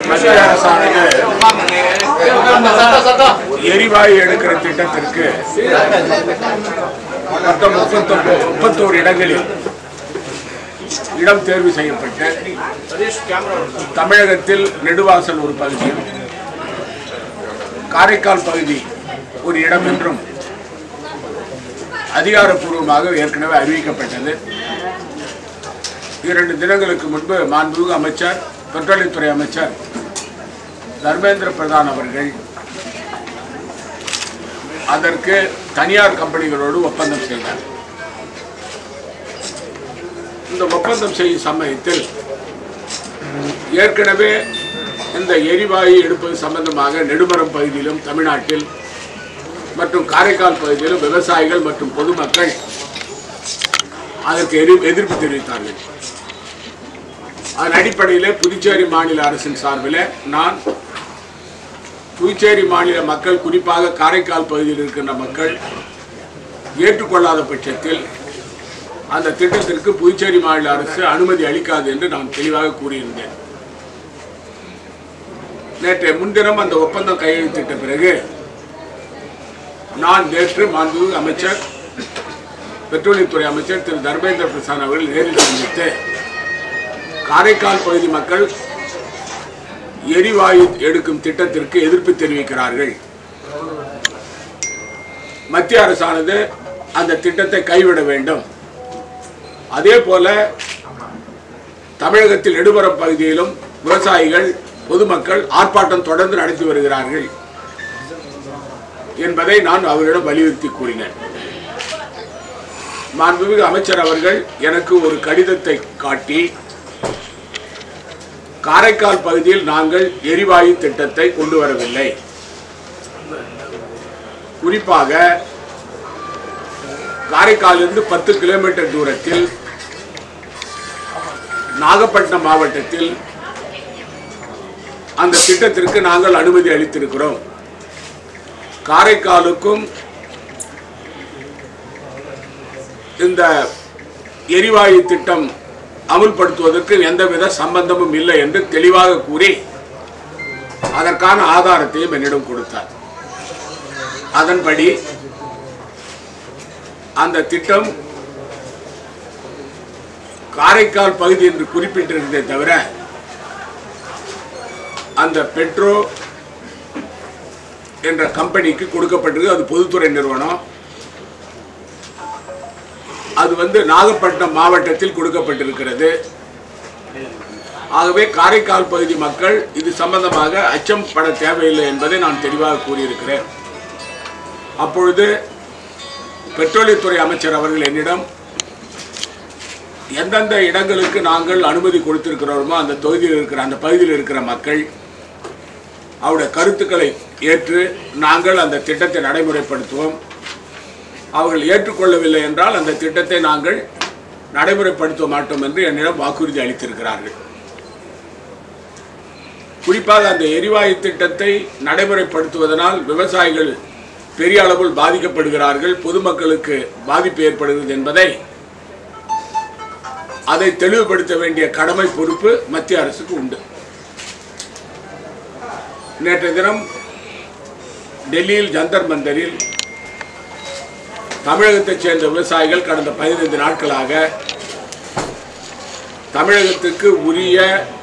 எரிவாயு எடுக்கிற திட்டத்திற்கு மொத்தம் 31 இடங்களில் இடம் தேர்வு செய்யப்பட்டு தமிழகத்தில் நெடுவாசல் ஒரு பகுதியும் காரைக்கால் பகுதி ஒரு இடம் என்றும் அதிகாரப்பூர்வமாக ஏற்கனவே அறிவிக்கப்பட்டது. 2 தினங்களுக்கு முன்பு மாண்புமிகு அமைச்சர் பெட்ரோலியத்துறை அமைச்சர் தர்மேந்திர பிரதான் அவர்கள் அதற்கு தனியார் கம்பெனிகளோடு ஒப்பந்தம் செய்தார். இந்த ஒப்பந்தம் செய்யும் சமயத்தில் ஏற்கனவே இந்த எரிவாயு எடுப்பது சம்பந்தமாக நெடுமரம் பகுதியிலும் தமிழ்நாட்டில் மற்றும் காரைக்கால் பகுதியிலும் விவசாயிகள் மற்றும் பொதுமக்கள் அதற்கு எதிர்ப்பு தெரிவித்தார்கள். அதன் அடிப்படையில் புதுச்சேரி மாநில அரசின் சார்பில் நான் புதுச்சேரி மாநில மக்கள், குறிப்பாக காரைக்கால் பகுதியில் இருக்கின்ற மக்கள் ஏற்றுக்கொள்ளாத பட்சத்தில் அந்த திட்டத்திற்கு புதுச்சேரி மாநில அரசு அனுமதி அளிக்காது என்று நான் தெளிவாக கூறியிருந்தேன். நேற்றைய முன்தினம் அந்த ஒப்பந்தம் கையெழுத்திட்ட பிறகு நான் நேற்று மாண்புமிகு அமைச்சர் பெட்ரோலியத்துறை அமைச்சர் திரு தர்மேந்திர பிரதான் அவர்கள் நேரில் சந்தித்து காரைக்கால் பகுதி மக்கள் எரிவாயு எடுக்கும் திட்டத்திற்கு எதிர்ப்பு தெரிவிக்கிறார்கள், மத்திய அரசானது அந்த திட்டத்தை கைவிட வேண்டும், அதே போல தமிழகத்தில் நெடுமரம் பகுதியிலும் விவசாயிகள் பொதுமக்கள் ஆர்ப்பாட்டம் தொடர்ந்து நடத்தி வருகிறார்கள் என்பதை நான் அவர்களிடம் வலியுறுத்தி கூறினேன். மாண்புமிகு அமைச்சர் அவர்கள் எனக்கு ஒரு கடிதத்தை காட்டி காரைக்கால் பகுதியில் நாங்கள் எரிவாயு திட்டத்தை கொண்டு வரவில்லை, குறிப்பாக காரைக்காலிலிருந்து 10 கிலோமீட்டர் தூரத்தில் நாகப்பட்டினம் மாவட்டத்தில் அந்த திட்டத்திற்கு நாங்கள் அனுமதி அளித்திருக்கிறோம். காரைக்காலுக்கும் இந்த எரிவாயு திட்டம் அமுல்படுத்துவதற்கு எந்தவித சம்பந்தமும் இல்லை என்று தெளிவாக கூறி அதற்கான ஆதாரத்தையும் என்னிடம் கொடுத்தார். அதன்படி அந்த திட்டம் காரைக்கால் பகுதி என்று குறிப்பிட்டிருந்தே தவிர அந்த பெட்ரோ என்ற கம்பெனிக்கு கொடுக்கப்பட்டிருக்கு. அது பொதுத்துறை நிறுவனம். அது நாகப்பட்டினம் மாவட்டத்தில் கொடுக்கப்பட்டிருக்கிறது. ஆகவே காரைக்கால் பகுதி மக்கள் இது சம்பந்தமாக அச்சம் பட தேவையில்லை என்பதை நான் தெளிவாக கூறியிருக்கிறேன். அப்பொழுது பெட்ரோலியத்துறை அமைச்சர் அவர்கள் என்னிடம் எந்தெந்த இடங்களுக்கு நாங்கள் அனுமதி கொடுத்திருக்கிறோமோ அந்த தொகுதியில் இருக்கிற அந்த பகுதியில் இருக்கிற மக்கள் அவருடைய கருத்துக்களை ஏற்று நாங்கள் அந்த திட்டத்தை நடைமுறைப்படுத்துவோம், அவர்கள் ஏற்றுக்கொள்ளவில்லை என்றால் அந்த திட்டத்தை நாங்கள் நடைமுறைப்படுத்த மாட்டோம் என்று என்னிடம் வாக்குறுதி அளித்திருக்கிறார்கள். குறிப்பாக அந்த எரிவாயு திட்டத்தை நடைமுறைப்படுத்துவதனால் விவசாயிகள் பெரிய அளவில் பாதிக்கப்படுகிறார்கள், பொதுமக்களுக்கு பாதிப்பு ஏற்படுகிறது என்பதை அதை தெளிவுபடுத்த வேண்டிய கடமை பொறுப்பு மத்திய அரசுக்கு உண்டு. நேற்றைய தினம் டெல்லியில் ஜந்தர் மந்தரில் தமிழகத்தைச் சேர்ந்த விவசாயிகள் கடந்த 15 நாட்களாக தமிழகத்துக்கு உரிய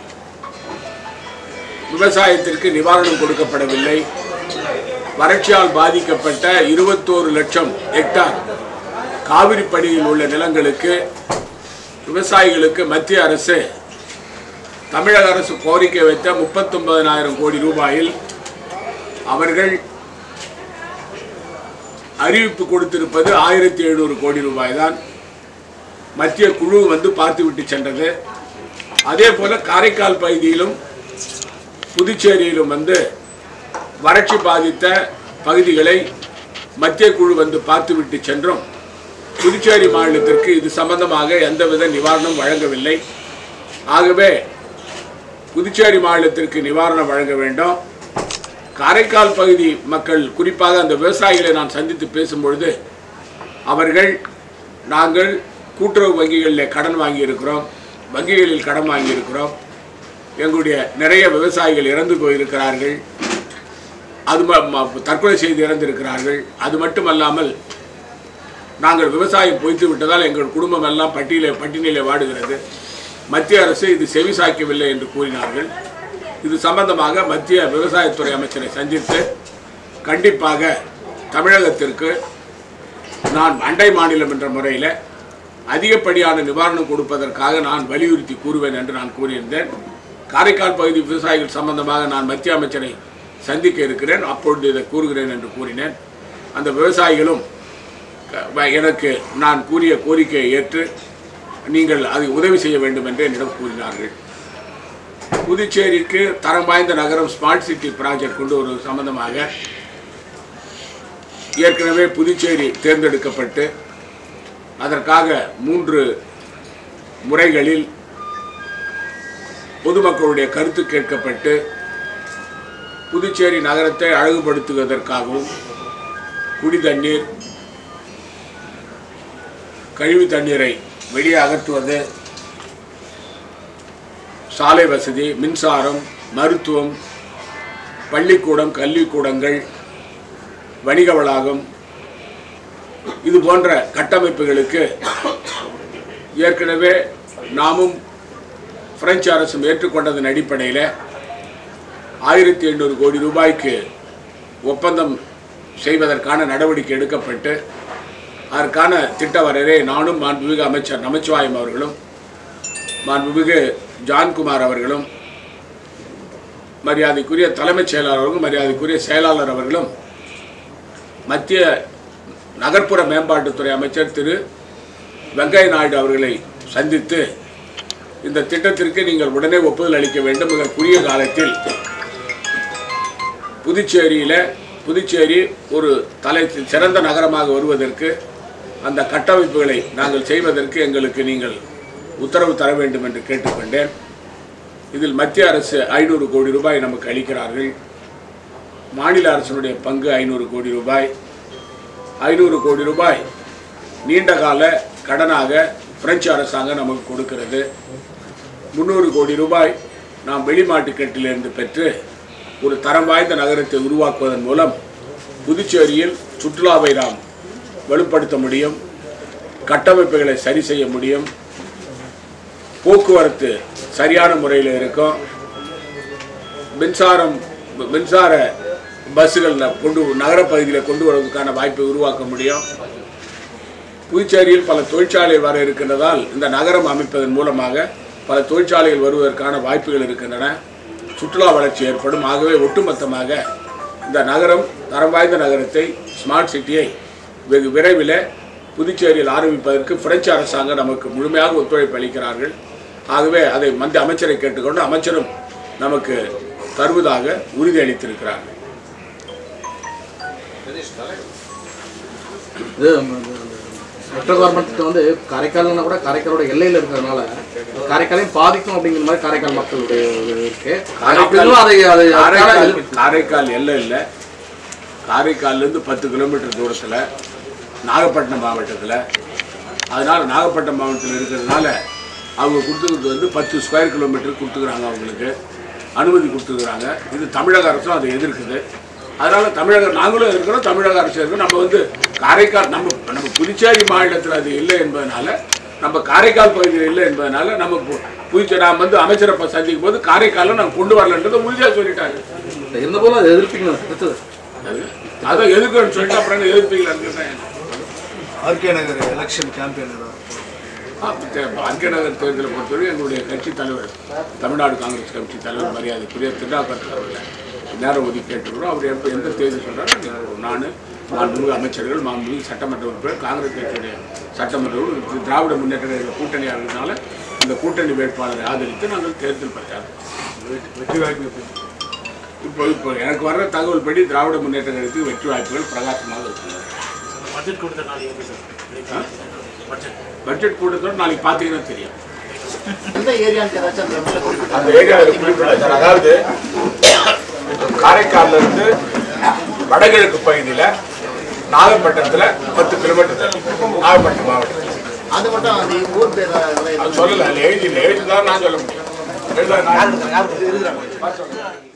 விவசாயத்திற்கு நிவாரணம் கொடுக்கப்படவில்லை, வறட்சியால் பாதிக்கப்பட்ட 21 லட்சம் ஹெக்டார் காவிரி படுகையில் உள்ள நிலங்களுக்கு விவசாயிகளுக்கு மத்திய அரசு தமிழக அரசு கோரிக்கை வைத்த 39,000 கோடி ரூபாயில் அவர்கள் அறிவிப்பு கொடுத்திருப்பது 1700 கோடி ரூபாய் தான். மத்திய குழு பார்த்துவிட்டு சென்றது. அதே போல காரைக்கால் பகுதியிலும் புதுச்சேரியிலும் வறட்சி பாதித்த பகுதிகளை மத்திய குழு பார்த்துவிட்டு சென்றும் புதுச்சேரி மாநிலத்திற்கு இது சம்பந்தமாக எந்தவித நிவாரணம் வழங்கவில்லை. ஆகவே புதுச்சேரி மாநிலத்திற்கு நிவாரணம் வழங்க வேண்டும். காரைக்கால் பகுதி மக்கள், குறிப்பாக அந்த விவசாயிகளை நான் சந்தித்து பேசும்பொழுது அவர்கள் நாங்கள் கூட்டுறவு வங்கிகளில் கடன் வாங்கியிருக்கிறோம், வங்கிகளில் கடன் வாங்கியிருக்கிறோம், எங்களுடைய நிறைய விவசாயிகள் இறந்து போயிருக்கிறார்கள். அது தற்கொலை செய்து இறந்திருக்கிறார்கள். அது மட்டுமல்லாமல் நாங்கள் விவசாயம் பொய்த்து விட்டதால் எங்கள் குடும்பம் எல்லாம் பட்டினியிலே வாடுகிறது. மத்திய அரசு இது செவிசாய்க்கவில்லை என்று கூறினார்கள். இது சம்பந்தமாக மத்திய விவசாயத்துறை அமைச்சரை சந்தித்து கண்டிப்பாக தமிழகத்திற்கு நான் அண்டை மாநிலம் என்ற முறையில் அதிகப்படியான நிவாரணம் கொடுப்பதற்காக நான் வலியுறுத்தி கூறுவேன் என்று நான் கூறியிருந்தேன். காரைக்கால் பகுதி விவசாயிகள் சம்பந்தமாக நான் மத்திய அமைச்சரை சந்திக்க இருக்கிறேன், அப்பொழுது இதை கூறுகிறேன் என்று கூறினேன். அந்த விவசாயிகளும் எனக்கு நான் கூறிய கோரிக்கையை ஏற்று நீங்கள் அதை உதவி செய்ய வேண்டும் என்று என்னிடம் கூறினார்கள். புதுச்சேரிக்கு தரம் வாய்ந்த நகரம் ஸ்மார்ட் சிட்டி ப்ராஜெக்ட் கொண்டு ஒரு சம்பந்தமாக ஏற்கனவே புதுச்சேரி தேர்ந்தெடுக்கப்பட்டு அதற்காக 3 முறைகளில் பொதுமக்களுடைய கருத்து கேட்கப்பட்டு புதுச்சேரி நகரத்தை அழகுபடுத்துவதற்காகவும் குடி தண்ணீர், கழிவு தண்ணீரை வெளியே அகற்றுவது, சாலை வசதி, மின்சாரம், மருத்துவம், பள்ளிக்கூடம், கல்விக்கூடங்கள், வணிக வளாகம், இது போன்ற கட்டமைப்புகளுக்கு ஏற்கனவே நாமும் பிரெஞ்சு அரசும் ஏற்றுக்கொண்டதன் அடிப்படையில் 1800 கோடி ரூபாய்க்கு ஒப்பந்தம் செய்வதற்கான நடவடிக்கை எடுக்கப்பட்டு அதற்கான திட்ட வரையறை நானும் மாண்புமிகு அமைச்சர் நமச்சிவாயம் அவர்களும் மாண்புமிகு ஜான்குமார் அவர்களும் மரியாதைக்குரிய தலைமைச் செயலாளர் அவர்களும் மரியாதைக்குரிய செயலாளர் அவர்களும் மத்திய நகர்ப்புற மேம்பாட்டுத்துறை அமைச்சர் திரு வெங்கையா நாயுடு அவர்களை சந்தித்து இந்த திட்டத்திற்கு நீங்கள் உடனே ஒப்புதல் அளிக்க வேண்டும். மிக குறுகிய காலத்தில் புதுச்சேரி ஒரு சிறந்த நகரமாக வருவதற்கு அந்த கட்டமைப்புகளை நாங்கள் செய்வதற்கு எங்களுக்கு நீங்கள் உத்தரவு தர வேண்டும் என்று கேட்டுக்கொண்டேன். இதில் மத்திய அரசு 500 கோடி ரூபாய் நமக்கு அளிக்கிறார்கள். மாநில அரசினுடைய பங்கு 500 கோடி ரூபாய். 500 கோடி ரூபாய் நீண்டகால கடனாக பிரெஞ்சு அரசாங்கம் நமக்கு கொடுக்கிறது. 300 கோடி ரூபாய் நாம் வெளிமாட்டுக்கட்டிலிருந்து பெற்று ஒரு தரம் வாய்ந்த நகரத்தை உருவாக்குவதன் மூலம் புதுச்சேரியில் சுற்றுலாவை நாம் வலுப்படுத்த முடியும், கட்டமைப்புகளை சரி செய்ய முடியும், போக்குவரத்து சரியான முறையில் இருக்கும், மின்சார பஸ்ஸுகள் நகரப்பகுதியில் கொண்டு வருவதற்கான வாய்ப்பை உருவாக்க முடியும். புதுச்சேரியில் பல தொழிற்சாலை வர இருக்கின்றதால் இந்த நகரம் அமைப்பதன் மூலமாக பல தொழிற்சாலைகள் வருவதற்கான வாய்ப்புகள் இருக்கின்றன. சுற்றுலா வளர்ச்சி ஏற்படும். ஆகவே ஒட்டுமொத்தமாக இந்த நகரம் தரம் வாய்ந்த நகரத்தை ஸ்மார்ட் சிட்டியை வெகு விரைவில் புதுச்சேரியில் ஆரம்பிப்பதற்கு பிரெஞ்சு அரசாங்கம் நமக்கு முழுமையாக ஒத்துழைப்பு அளிக்கிறார்கள். ஆகவே அதை மத்திய அமைச்சரை கேட்டுக்கொண்டு அமைச்சரும் நமக்கு தருவதாக உறுதியளித்திருக்கிறார்கள். சென்ட்ரல் கவர்மெண்ட் வந்து காரைக்கால்னா கூட காரைக்காலோட எல்லையில் இருக்கிறதுனால காரைக்காலையும் பாதிக்கும் அப்படிங்கிற மாதிரி காரைக்கால் மக்களுடைய இருக்கு. காரைக்கால் எல்லை இல்லை, காரைக்கால்லேருந்து 10 கிலோமீட்டர் தூரத்தில் நாகப்பட்டினம் மாவட்டத்தில். அதனால் நாகப்பட்டினம் மாவட்டத்தில் இருக்கிறதுனால அவங்க கொடுத்துக்கிறது வந்து 10 ஸ்கொயர் கிலோமீட்டர் கொடுத்துக்கிறாங்க, அவங்களுக்கு அனுமதி கொடுத்துக்கிறாங்க. இது தமிழக அரசும் அதை எதிர்க்குது. அதனால் நாங்களும் இருக்கிறோம், தமிழக அரசு இருக்கிறோம். நம்ம வந்து காரைக்கால் நம்ம புதுச்சேரி மாநிலத்தில் அது இல்லை என்பதனால, நம்ம காரைக்கால் பகுதியில் இல்லை என்பதனால நம்ம புதுச்சேரி நாம் வந்து அமைச்சரை சந்திக்கும் போது காரைக்காலில் நாங்கள் கொண்டு வரலன்றதை உறுதியாக சொல்லிட்டாங்க. இருந்தபோது அதை எதிர்ப்பீங்களா? அதான் எதிர்க்கணும்னு சொல்லிட்டு அப்புறம் எதிர்ப்பீங்களான்னு RK Nagar election campaign RK Nagar தேர்தலை பொறுத்தவரை எங்களுடைய கட்சி தலைவர், தமிழ்நாடு காங்கிரஸ் கட்சி தலைவர் மரியாதைக்குரிய திண்டாக்கர் அவர்களை நேரம் ஒதுக்கி கேட்டுக்கிறோம். அவர் எப்போ எந்த தேதி சொல்கிறாரோ நான் மாண்புமிகு அமைச்சர்கள், மாண்புமிகு சட்டமன்ற உறுப்பினர், காங்கிரஸ் கட்சியுடைய சட்டமன்ற திராவிட முன்னேற்ற கழக கூட்டணியாக இருக்கிறதுனால இந்த கூட்டணி வேட்பாளரை ஆதரித்து நாங்கள் தேர்தல் பிரச்சாரம் வெற்றி வாய்ப்பு. இப்போ எனக்கு வர்ற தகவல் படி திராவிட முன்னேற்ற கழகத்துக்கு வெற்றி வாய்ப்புகள் பிரகாசமாக இருக்கிறது. பட்ஜெட் கூட்டத்தோடு நாளைக்கு பார்த்தீங்கன்னா தெரியும். அந்த ஏரியாவில் அதாவது காரைக்காலில் இருந்து வடகிழக்கு பகுதியில் நாகப்பட்டினத்தில் 10 கிலோமீட்டர் நாகப்பட்டினம் மாவட்டத்தில். அது மட்டும் ஊர் பேர் சொல்லலை, எழுதிதான் நான் சொல்ல முடியும். யார் இருக்கிறாங்க